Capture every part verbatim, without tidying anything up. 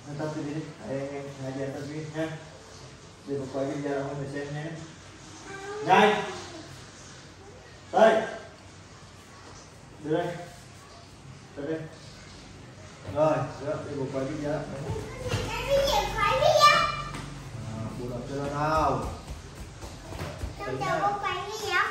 Tắt ti vi đi, hai anh hai chị em tắt ti vi nha. Để một quay video cho mọi người xem nhé. Nhanh. Đây. Đưa đây. Đưa đây. Rồi, được, để một quay video. Quay video. À, bộ động cho nó nào. Con chờ con quay video.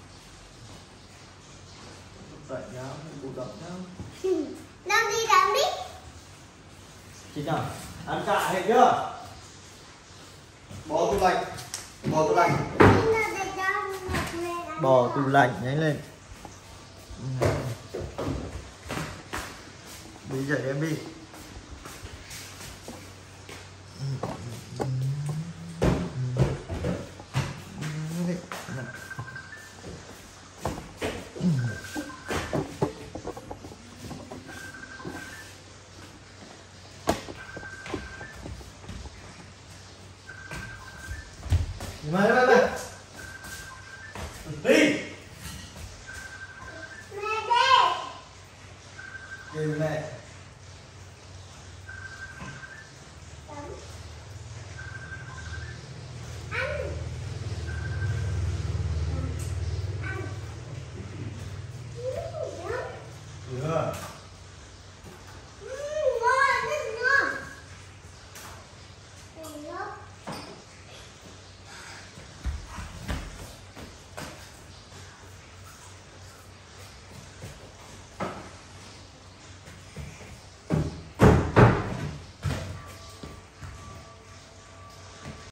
Dậy nhá, bộ động nhá. Đâu đi đâu đi. Chị nào, ăn cạ hết chưa? Bỏ tủ lạnh, bỏ tủ lạnh. Bỏ tủ lạnh nhanh lên. Đi dậy em đi. Mày mày mày đi Mẹ đi. kêu mẹ